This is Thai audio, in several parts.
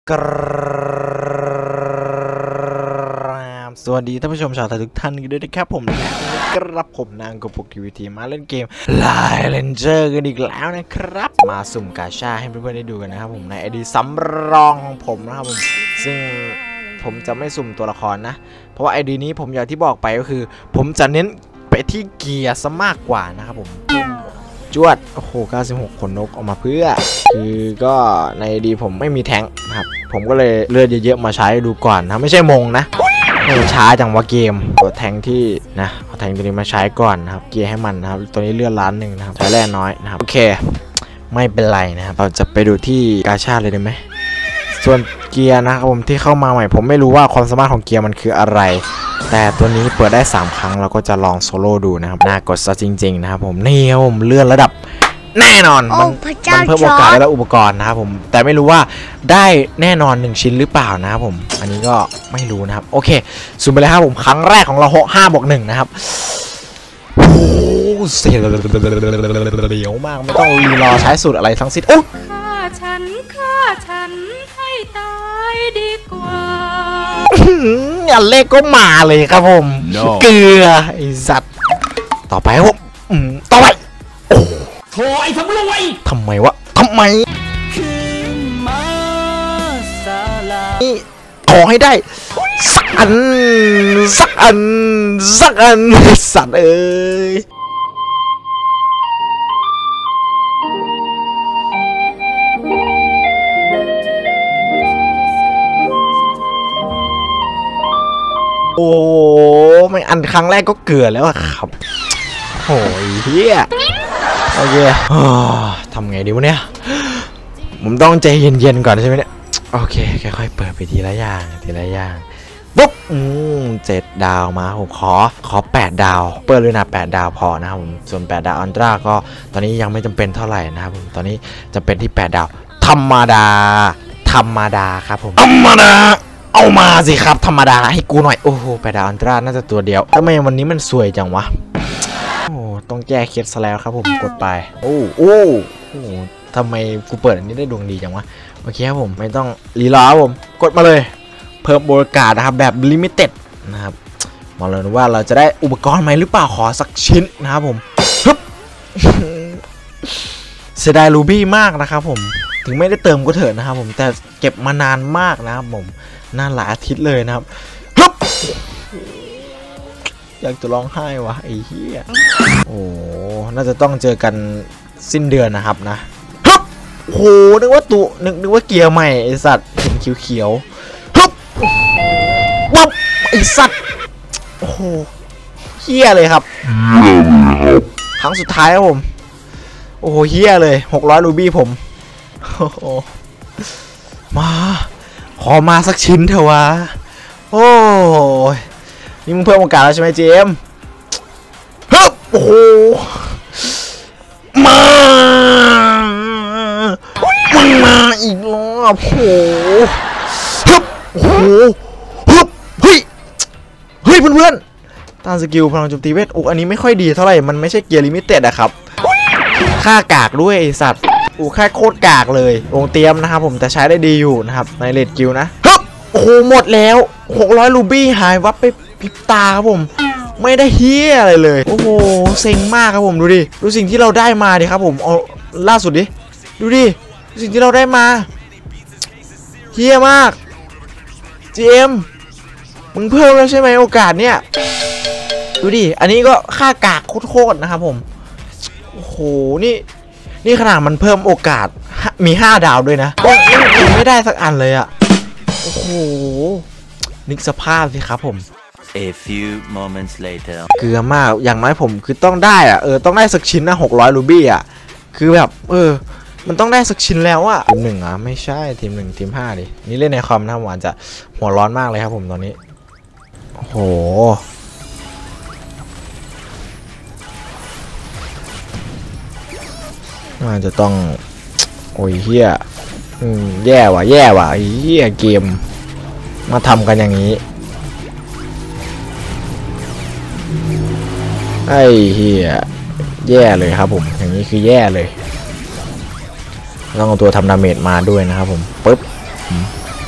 กราบสวัสดีท่านผู้ชมชาวไทยทุกท่านกันด้วยนะครับผมนะครับผมนางกบทีวีทีมาเล่นเกมไลน์เลนเจอร์กันอีกแล้วนะครับมาสุ่มกาชาให้เพื่อนๆได้ดูกันนะครับผมในไอดีสำรองของผมนะครับผมซึ่งผมจะไม่สุ่มตัวละครนะเพราะว่าไอดีนี้ผมอย่างที่บอกไปก็คือผมจะเน้นไปที่เกียร์ซะมากกว่านะครับผมจวดโอ้โห96ขนนกออกมาเพื่อคือก็ในดีผมไม่มีแทงนะครับผมก็เลยเลือดเยอะๆมาใช้ดูก่อนนะไม่ใช่มงนะช้าจังวะเกมตัวแทงที่นะเอาแทงตัวนี้มาใช้ก่อนนะครับเกียร์ให้มันนะครับตัวนี้เลือดล้านหนึ่งนะครับใช้แร่น้อยนะครับโอเคไม่เป็นไรนะครับเราจะไปดูที่กาชาเลยได้ไหมส่วนเกียร์นะครับผมที่เข้ามาใหม่ผมไม่รู้ว่าความสามารถของเกียร์มันคืออะไรแต่ตัวนี้เปิดได้3ครั้งเราก็จะลองโซโล่ดูนะครับน่ากดซะจริงๆนะครับผมนี่ครับผมเลื่อนระดับแน่นอนมันเพิ่มโอกาสและอุปกรณ์นะครับผมแต่ไม่รู้ว่าได้แน่นอน1ชิ้นหรือเปล่านะครับผมอันนี้ก็ไม่รู้นะครับโอเคสุ่มไปเลยครับผมครั้งแรกของเรา5+1นะครับโอ้เสียวมากไม่ต้องรีรอใช้สูตรอะไรทั้งสิ้นโอ้ฆ่าฉันให้ตายดีกว่าอันเลขก็มาเลยครับผม เกลือไอสัตว์ต่อไปครับผมต่อไปโอ้โถไอ้ทำรวยทำไมวะทำไมขอให้ได้สักอันสักอันสักอันสัตว์เอ้ยโอ้ไม่อันครั้งแรกก็เกลือแล้วครับโอ้ยเฮียโอเคทำไงดีวะเนี่ยผมต้องใจเย็นๆก่อนใช่ไหมเนี่ยโอเคค่อยๆเปิดไปทีละอย่างปุ๊บ7 ดาวมาผมขอ8 ดาวเปิดเลยนะ8 ดาวพอนะครับผมส่วน8 ดาวอันตราก็ตอนนี้ยังไม่จำเป็นเท่าไหร่นะครับผมตอนนี้จะเป็นที่8 ดาวธรรมดาครับผมธรรมดาเอามาสิครับธรรมดาให้กูหน่อยโอ้โห8 ดาวอันตราน่าจะตัวเดียวทำไมวันนี้มันสวยจังวะโอ้ต้องแก้เคล็ดซะแล้วครับผมกดไปโอ้ทำไมกูเปิดอันนี้ได้ดวงดีจังวะโอเคครับผมไม่ต้องรีรอครับผมกดมาเลยเพิ่มบริการนะครับแบบลิมิเต็ดนะครับมาเลยว่าเราจะได้อุปกรณ์ใหม่หรือเปล่าขอสักชิ้นนะครับผมเสียดายรูบี้มากนะครับผมถึงไม่ได้เติมก็เถอะนะครับผมแต่เก็บมานานมากนะครับผมนานหลายอาทิตย์เลยนะครับอยากจะร้องไห้วะไอ้เหี้ยโอ้น่าจะต้องเจอกันสิ้นเดือนนะครับนะโหนึกว่าเกียร์ใหม่ไอสัตว์เห็นเขียววับไอสัตว์โอ้โหเหี้ยเลยครับครั้งสุดท้ายครับผมโอ้โหเหี้ยเลย600รูบี้ผมมาขอมาสักชิ้นเถอะวะโอ้ยนี่มึงเพิ่มโอกาสแล้วใช่ไหมเจมฮึบโอ้โหมาอีกรอบโอ้โหฮึบโอ้โหฮึบเฮ้ยเพื่อนๆตามสกิลพลังโจมตีเวทอันนี้ไม่ค่อยดีเท่าไหร่มันไม่ใช่เกียร์ลิมิเต็ดอะครับค่ากากด้วยไอสัตว์ค่าโคตรกากเลยลงเตรียมนะครับผมแต่ใช้ได้ดีอยู่นะครับในเลดกิลนะฮึบโอ้โหหมดแล้ว600รูบี้หายวับไปพริบตาครับผมไม่ได้เฮียอะไรเลยโอ้โหเซ็งมากครับผมดูสิ่งที่เราได้มาดิครับผมเอาล่าสุดดิดูดิสิ่งที่เราได้มาเฮียมาก GM มึงเพิ่มแล้วใช่ไหมโอกาสเนี่ยดูดิอันนี้ก็ค่ากากโคตรนะครับผมโอ้โหนี่ขนาดมันเพิ่มโอกาสมี5 ดาวด้วยนะยังไม่ได้สักอันเลยอะโอ้โหนึกสภาพสิครับผม A few moments later เกลือมากอย่างน้อยผมคือต้องได้อะต้องได้สักชิ้นนะ600รูบี้อะคือแบบมันต้องได้สักชิ้นแล้วอะทีม 1อ่ะไม่ใช่ทีม 1ทีม 5ดินี่เล่นในคอมนะหวานจะหัวร้อนมากเลยครับผมตอนนี้โอ้โหน่าจะต้องโอ้ยเฮียแย่ว่ะเฮียเกมมาทำกันอย่างนี้ไอ้เฮียแย่เลยครับผมอย่างนี้คือแย่เลยต้องเอาตัวทำดาเมจมาด้วยนะครับผมปึ๊บ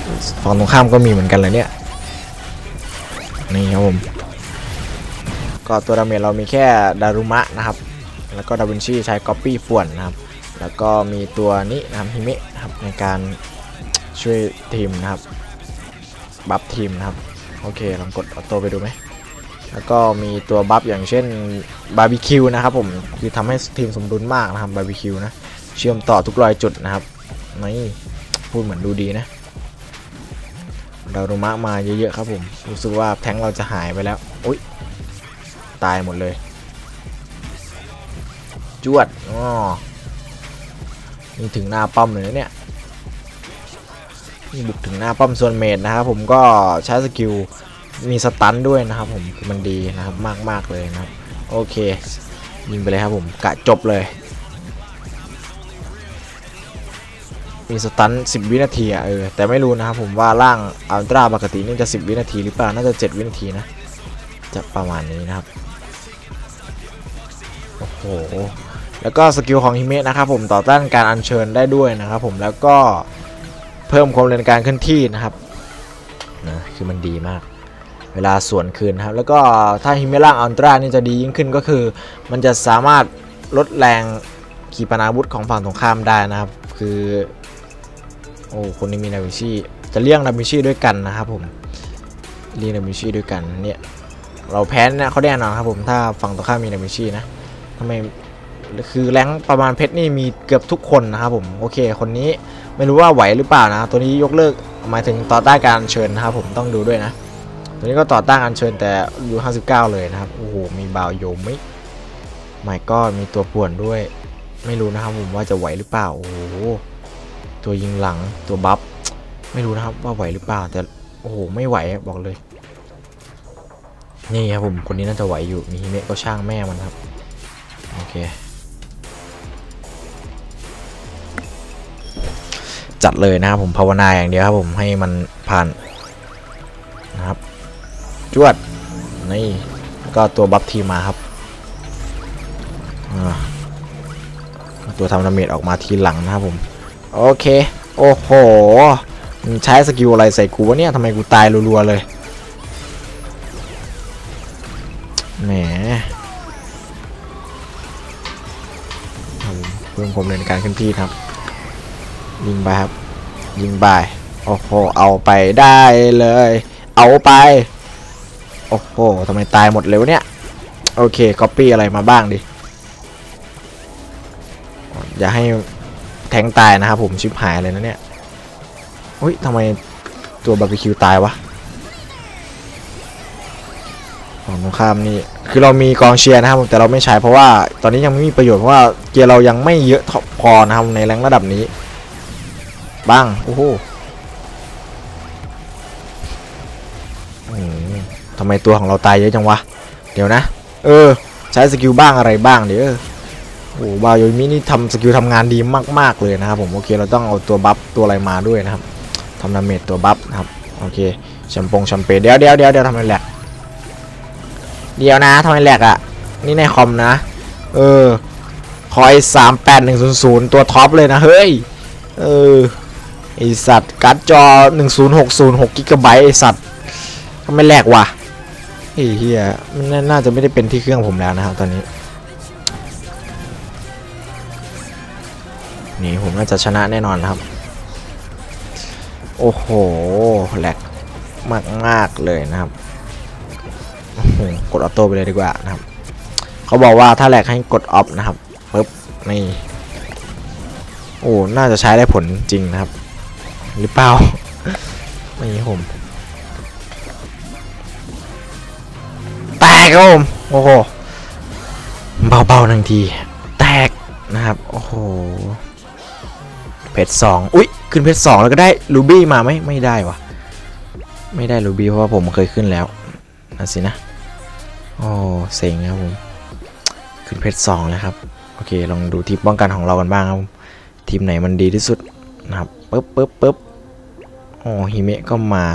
ฝั่งตรงข้ามก็มีเหมือนกันเลยเนี่ยนี่ครับผมก็ตัวดาเมจเรามีแค่ดารุมะนะครับแล้วก็ดาวินชีใช้ก๊อปปี้ป่วนนะครับแล้วก็มีตัวนี้นะครับฮิเมะนะครับในการช่วยทีมนะครับบัฟทีมนะครับโอเคลองกดออโต้ไปดูไหมแล้วก็มีตัวบัฟอย่างเช่นบาร์บีคิวนะครับผมคือทำให้ทีมสมดุลมากนะครับบาร์บีคิวนะเชื่อมต่อทุกรอยจุดนะครับนี่พูดเหมือนดูดีนะดารุมะมาเยอะๆครับผมรู้สึกว่าแทงเราจะหายไปแล้วอุ๊ยตายหมดเลยจวดอ๋อนี่ถึงหน้าป้อมเลยนะเนี่ยนี่บุกถึงหน้าป้อมส่วนเมดนะครับผมก็ใช้สกิลมีสตันด้วยนะครับผมคือมันดีนะครับมากๆเลยนะครับโอเคยิงไปเลยครับผมกะจบเลยมีสตัน10 วินาทีอะแต่ไม่รู้นะครับผมว่าร่างอัลตร้าปกตินี่จะ10 วินาทีหรือเปล่าน่าจะ7 วินาทีนะจะประมาณนี้นะครับโอ้โหแล้วก็สกิลของฮิเมะนะครับผมต่อต้านการอัญเชิญได้ด้วยนะครับผมแล้วก็เพิ่มความเร็วในการเคลื่อนที่นะครับนะคือมันดีมากเวลาสวนคืนครับแล้วก็ถ้าฮิเมะร่างอัลตร้านี่จะดียิ่งขึ้นก็คือมันจะสามารถลดแรงขีปนาวุธของฝั่งตรงข้ามได้นะครับคือโอ้คนนี้มีนาวิชิจะเลี่ยงนาวิชิด้วยกันนะครับผมเลี่ยงนาวิชิด้วยกันเนี่ยเราแพ้เนี่ยเขาแน่นอนครับผมถ้าฝั่งตรงข้ามมีนาวิชินะทำไมคือแรงประมาณเพชรนี่มีเกือบทุกคนนะครับผมโอเคคนนี้ไม่รู้ว่าไหวหรือเปล่านะตัวนี้ยกเลิกหมายถึงต่อต้านการอัญเชิญนะครับผมต้องดูด้วยนะตัวนี้ก็ต่อต้านอัญเชิญแต่อยู่59เลยนะครับโอ้โหมีบาวโยมไม่ก็มีตัวป่วนด้วยไม่รู้นะครับผมว่าจะไหวหรือเปล่าโอ้โหตัวยิงหลังตัวบัฟไม่รู้นะครับว่าไหวหรือเปล่าแต่โอ้โหไม่ไหวบอกเลยนี่ครับผมคนนี้น่าจะไหวอยู่มีฮิเมะก็ช่างแม่มันครับโอเคจัดเลยนะครับผมภาวนาอย่างเดียวครับผมให้มันผ่านนะครับจวดนี่ก็ตัวบัฟทีมาครับตัวทำดาเมจออกมาทีหลังนะครับผมโอเคโอ้โหใช้สกิลอะไรใส่กูวะเนี่ยทำไมกูตายรัวๆเลยแหมเพิ่มความเร็วในการเคลื่อนที่ครับยิงไปครับยิงไปโอ้โหเอาไปได้เลยเอาไปโอ้โหทำไมตายหมดเลยวะเนี่ยโอเคก๊อปปี้อะไรมาบ้างดิอย่าให้แทงตายนะครับผมชิบหายเลยนะเนี่ยอุ้ยทำไมตัวบาร์บีคิวตายวะฝั่งตรงข้ามนี่คือเรามีกองเชียร์นะครับแต่เราไม่ใช้เพราะว่าตอนนี้ยังไม่มีประโยชน์เพราะว่าเกียร์เรายังไม่เยอะพอนะครับในแรงระดับนี้บ้างโอ้โหทำไมตัวของเราตายเยอะจังวะเดี๋ยวนะใช้สกิลบ้างอะไรบ้างเดี๋ยวโอ้บาโยมินี่ทำสกิลทำงานดีมากๆเลยนะครับผมโอเคเราต้องเอาตัวบัฟตัวอะไรมาด้วยนะครับทำดาเมจตัวบัฟนะครับโอเคแชมเปญเดี๋ยวทำไมแหลกเดี๋ยวนะทำไมแหลกอ่ะนี่ในคอมนะคอย38100ตัวท็อปเลยนะเฮ้ยไอสัตว์การ์ดจอ10606 กิกะไบต์ไอสัตว์ทำไมแหลกวะเฮียมันน่าจะไม่ได้เป็นที่เครื่องผมแล้วนะครับตอนนี้นี่ผมน่าจะชนะแน่นอนครับโอ้โหแหลกมากเลยนะครับกดออโต้ไปเลยดีกว่านะครับเขาบอกว่าถ้าแหลกให้กดออฟนะครับปึ๊บนี่โอ้น่าจะใช้ได้ผลจริงนะครับหรือเปล่าไม่ผมแตกครับผมโอ้โหเบาๆทันทีแตกนะครับโอ้โหเพชร2อุ๊ยขึ้นเพชร2แล้วก็ได้รูบี้มาไหมไม่ได้วะไม่ได้รูบี้เพราะว่าผมเคยขึ้นแล้วนั่นสินะโอ้เซ็งครับผมขึ้นเพชร2แล้วครับโอเคลองดูทีมป้องกันของเรากันบ้างครับทีมไหนมันดีที่สุดนะครับปึ๊บโอ้ฮิเมะก็มา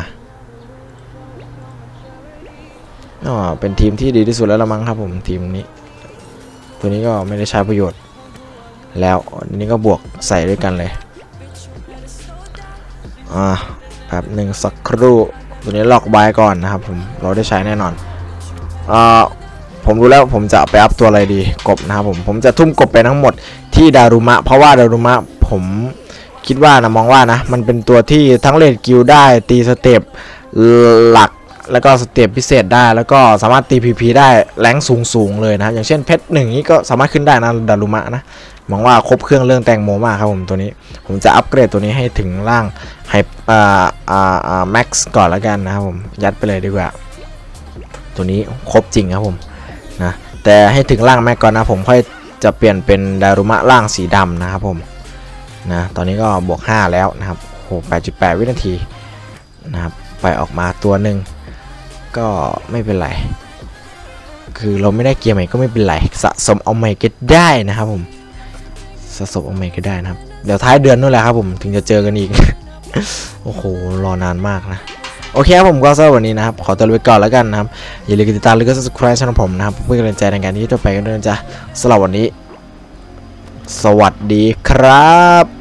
เป็นทีมที่ดีที่สุดแล้วละมั้งครับผมทีมนี้ตัวนี้ก็ไม่ได้ใช้ประโยชน์แล้วอันนี้ก็บวกใส่ด้วยกันเลยครับหนึ่งสักครู่ตัวนี้ล็อกไว้ก่อนนะครับผมเราได้ใช้แน่นอนผมรู้แล้วผมจะไปอัพตัวอะไรดีกบนะครับผมจะทุ่มกบไปทั้งหมดที่ดารุมะเพราะว่าดารุมะผมคิดว่านะมองว่านะมันเป็นตัวที่ทั้งเลดกิลได้ตีสเต็ปหลักแล้วก็สเต็ปพิเศษได้แล้วก็สามารถตี PP ได้แรงสูงเลยนะอย่างเช่นเพชรหนึ่งนี้ก็สามารถขึ้นได้นะดารุมะนะมองว่าครบเครื่องเรื่องแตงโมมากครับผมตัวนี้ผมจะอัปเกรดตัวนี้ให้ถึงร่างไฮแม็กซ์ก่อนแล้วกันนะครับผมยัดไปเลยดีกว่าตัวนี้ครบจริงครับผมนะแต่ให้ถึงร่างแม็กก่อนนะผมค่อยจะเปลี่ยนเป็นดารุมะร่างสีดำนะครับผมนะตอนนี้ก็บวก5แล้วนะครับโอ้8.8 วินาทีนะครับไปออกมาตัวหนึ่งก็ไม่เป็นไรคือเราไม่ได้เกียร์ใหม่ก็ไม่เป็นไรสะสมเอาใหม่ก็ได้นะครับผมสะสมเอาใหม่ก็ได้นะครับเดี๋ยวท้ายเดือนนู่นแหละครับผมถึงจะเจอกันอีก โอ้โหรอนานมากนะโอเคครับผมก็สำหรับวันนี้นะครับขอตัวไปก่อนแล้วกันนะครับอย่าลืมกดติดตามและก็ subscribe ช่องผมนะครับเพื่อกำลังใจในการที่จะไปกันด้วยนะจ๊ะสำหรับวันนี้สวัสดีครับ